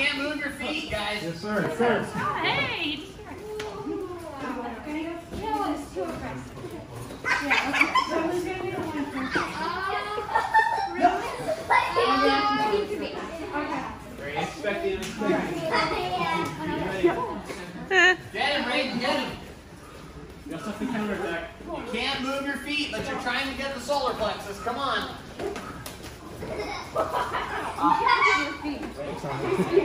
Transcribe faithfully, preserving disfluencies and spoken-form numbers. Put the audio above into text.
can't move your feet, guys. Yes, sir. Yes, sir. Hey! No, it's too aggressive. Yeah, okay. So who's going to be the one first? Really? Okay. Great. Expect the unexpected. Get him, Raiden, get him. You got something to counterattack. You can't move your feet, but you're trying to get the solar plexus. Come on. Your feet.